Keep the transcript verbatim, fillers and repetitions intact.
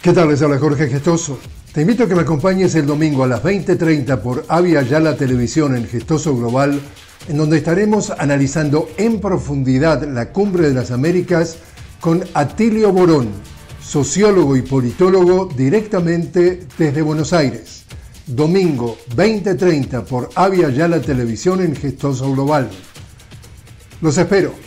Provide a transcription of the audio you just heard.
¿Qué tal? Les habla Jorge Gestoso. Te invito a que me acompañes el domingo a las veinte treinta por Avia Yala Televisión en Gestoso Global, en donde estaremos analizando en profundidad la Cumbre de las Américas con Atilio Borón, sociólogo y politólogo directamente desde Buenos Aires. Domingo veinte treinta por Avia Yala Televisión en Gestoso Global. Los espero.